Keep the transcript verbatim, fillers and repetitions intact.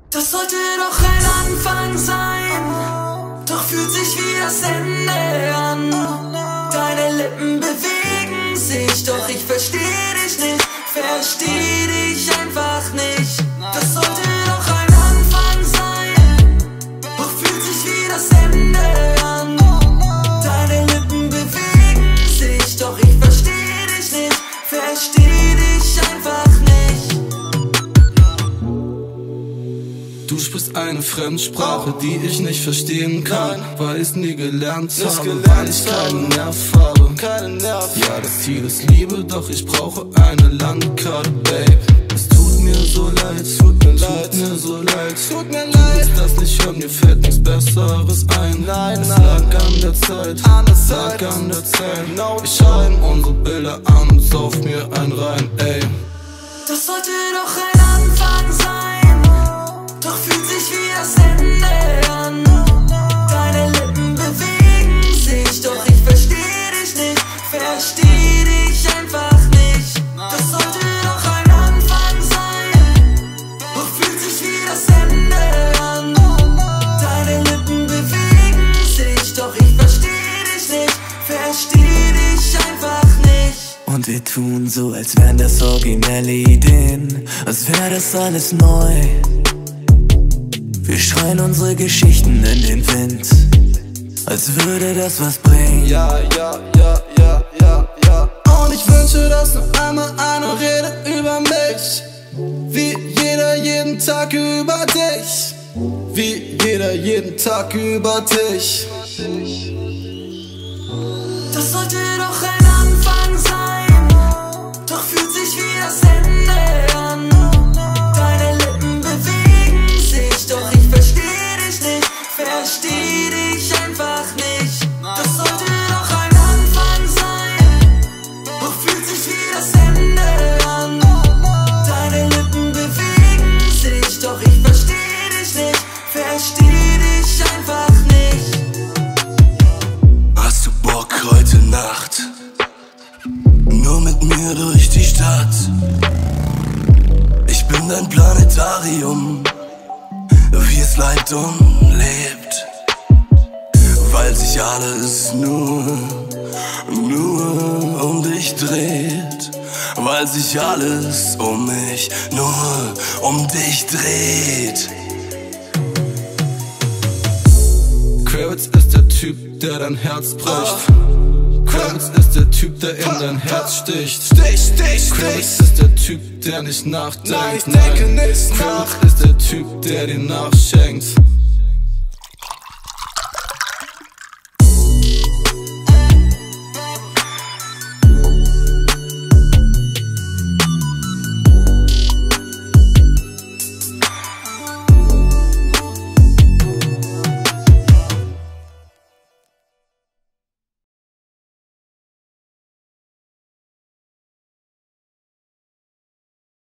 Das sollte doch ein Anfang sein, doch fühlt sich wie das Ende an. Deine Lippen bewegen sich, doch ich versteh dich nicht, versteh dich einfach nicht. Das sollte doch ein Anfang sein, doch fühlt sich wie das Ende an. Deine Lippen bewegen sich, doch ich versteh dich nicht, versteh dich einfach nicht. Du sprichst eine Fremdsprache, die ich nicht verstehen kann, weil ich's nie gelernt habe, weil ich keinen Nerv habe. Ja, das Ziel ist Liebe, doch ich brauche eine Landkarte, Babe. Es tut mir so leid, tut mir leid, mir so leid, tut mir leid. Du willst das nicht hören, mir fällt nichts Besseres ein. Nein, es lag an der Zeit, es lag an der Zeit. Ich schau unsere Bilder an und sauf mir ein rein, ey. Das sollte doch ein Anfang sein, doch fühlt sich wie das Ende an. Deine Lippen bewegen sich, doch ich versteh dich nicht, versteh dich einfach nicht. Das sollte doch ein Anfang sein, doch fühlt sich wie das Ende an. Deine Lippen bewegen sich, doch ich versteh dich nicht, versteh dich einfach nicht. Und wir tun so, als wären das originelle Ideen, als wäre das alles neu. Wir schreien unsere Geschichten in den Wind, als würde das was bringen. Ja, ja, ja, ja, ja, ja. Und ich wünsche, dass noch einmal einer redet über mich, wie jeder jeden Tag über dich, wie jeder jeden Tag über dich. Das sollte doch ein Anfang sein, doch fühlt sich wie das Ende an. Deine Lippen bewegen sich, doch ich versteh dich nicht, versteh dich einfach nicht. Das sollte doch ein Anfang sein, doch fühlt sich wie das Ende an. Deine Lippen bewegen sich, doch ich versteh dich nicht, versteh dich einfach nicht. Hast du Bock heute Nacht, nur mit mir durch die Stadt? Ich bin dein Planetarium, wie es leibt und lebt, weil sich alles nur, nur um dich dreht, weil sich alles um mich nur um dich dreht. Kravitz ist der Typ, der dein Herz bricht. Kravitz ist der Typ, der in dein Herz sticht. Kravitz ist der Typ, der nicht nachdenkt. Nein, Kravitz ist der Typ, der dir nachschenkt.